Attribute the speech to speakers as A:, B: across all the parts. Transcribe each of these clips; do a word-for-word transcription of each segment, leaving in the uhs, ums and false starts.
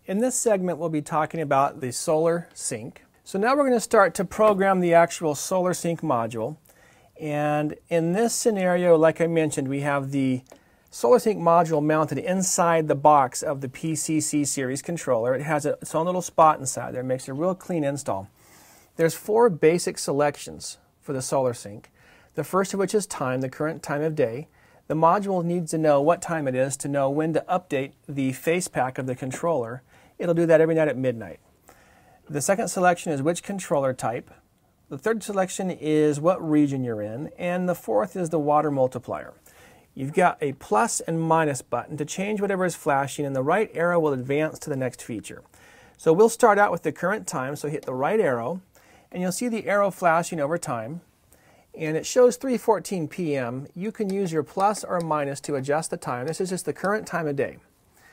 A: In this segment we'll be talking about the solar sink. So now we're going to start to program the actual solar sink module. And in this scenario, like I mentioned, we have the solar sink module mounted inside the box of the P C C series controller. It has its own little spot inside there. It makes a real clean install. There's four basic selections for the solar sink. The first of which is time, the current time of day. The module needs to know what time it is to know when to update the face pack of the controller. It'll do that every night at midnight. The second selection is which controller type. The third selection is what region you're in. And the fourth is the water multiplier. You've got a plus and minus button to change whatever is flashing, and the right arrow will advance to the next feature. So we'll start out with the current time, so hit the right arrow, and you'll see the arrow flashing over time. And it shows three fourteen p m You can use your plus or minus to adjust the time. This is just the current time of day.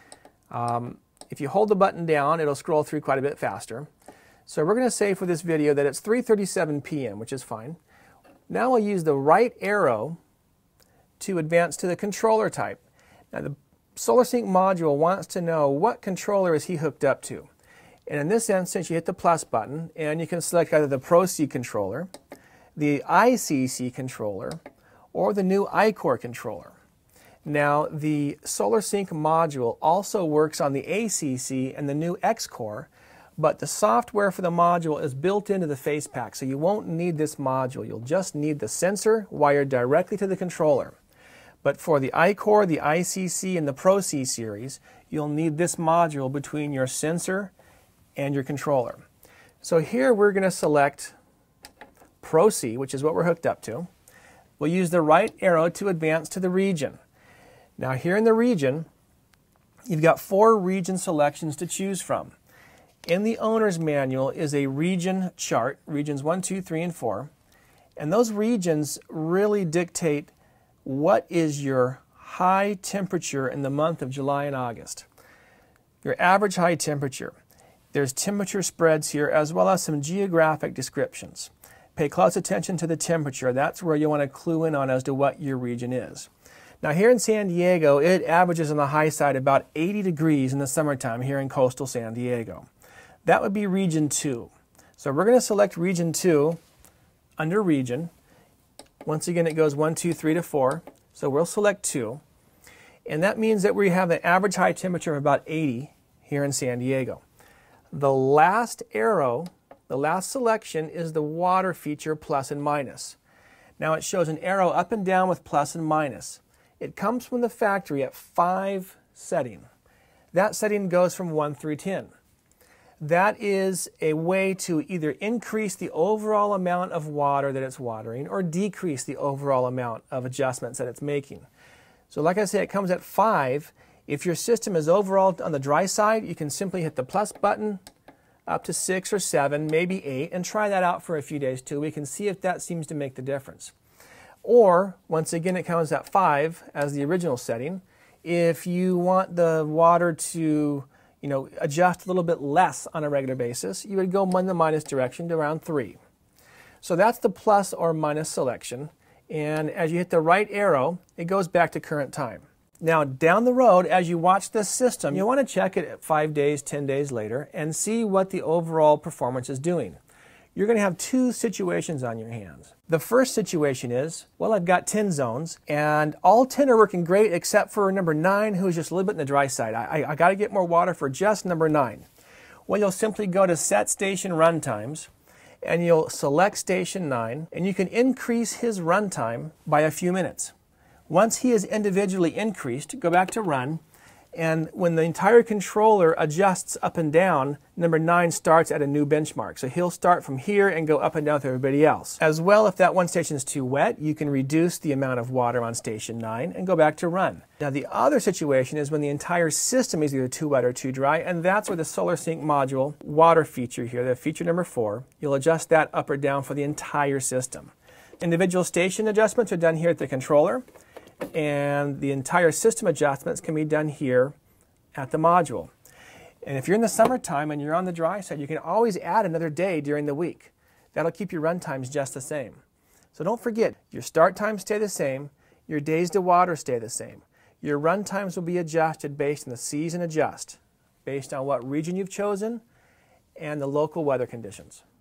A: Um, if you hold the button down, it'll scroll through quite a bit faster. So we're going to say for this video that it's three thirty-seven p m, which is fine. Now we'll use the right arrow to advance to the controller type. Now the solar sink module wants to know what controller is he hooked up to. And in this instance, you hit the plus button, and you can select either the Pro C controller, the I C C controller, or the new iCore controller. Now, the solar sink module also works on the A C C and the new X-Core, but the software for the module is built into the face pack, so you won't need this module. You'll just need the sensor wired directly to the controller. But for the iCore, the I C C, and the Pro C series, you'll need this module between your sensor and your controller. So here we're going to select Pro C, which is what we're hooked up to. We'll use the right arrow to advance to the region. Now here in the region, you've got four region selections to choose from. In the owner's manual is a region chart, regions one, two, three, and four. And those regions really dictate what is your high temperature in the month of July and August. Your average high temperature. There's temperature spreads here as well as some geographic descriptions. Pay close attention to the temperature. That's where you want to clue in on as to what your region is. Now here in San Diego, it averages on the high side about eighty degrees in the summertime here in coastal San Diego. That would be region two. So we're going to select region two under region. Once again, it goes one, two, three to four. So we'll select two. And that means that we have an average high temperature of about eighty here in San Diego. The last arrow, the last selection, is the water feature plus and minus. Now it shows an arrow up and down with plus and minus. It comes from the factory at five setting. That setting goes from one through ten. That is a way to either increase the overall amount of water that it's watering or decrease the overall amount of adjustments that it's making. So like I say, it comes at five. If your system is overall on the dry side, you can simply hit the plus button up to six or seven, maybe eight, and try that out for a few days too. We can see if that seems to make the difference. Or, once again, it comes at five as the original setting. If you want the water to, you know, adjust a little bit less on a regular basis, you would go in the minus direction to around three. So that's the plus or minus selection. And as you hit the right arrow, it goes back to current time. Now, down the road, as you watch this system, you want to check it at five days, ten days later, and see what the overall performance is doing. You're going to have two situations on your hands. The first situation is, well, I've got ten zones, and all ten are working great except for number nine, who's just a little bit in the dry side. I, I, I got to get more water for just number nine. Well, you'll simply go to Set Station Runtimes, and you'll select Station nine, and you can increase his runtime by a few minutes. Once he is individually increased, go back to Run, and when the entire controller adjusts up and down, number nine starts at a new benchmark. So he'll start from here and go up and down with everybody else. As well, if that one station is too wet, you can reduce the amount of water on Station nine and go back to Run. Now the other situation is when the entire system is either too wet or too dry, and that's where the Solar Sink module water feature here, the feature number four, you'll adjust that up or down for the entire system. Individual station adjustments are done here at the controller, and the entire system adjustments can be done here at the module. And if you're in the summertime and you're on the dry side, you can always add another day during the week. That'll keep your run times just the same. So don't forget, your start times stay the same, your days to water stay the same. Your run times will be adjusted based on the season adjust. based on what region you've chosen and the local weather conditions.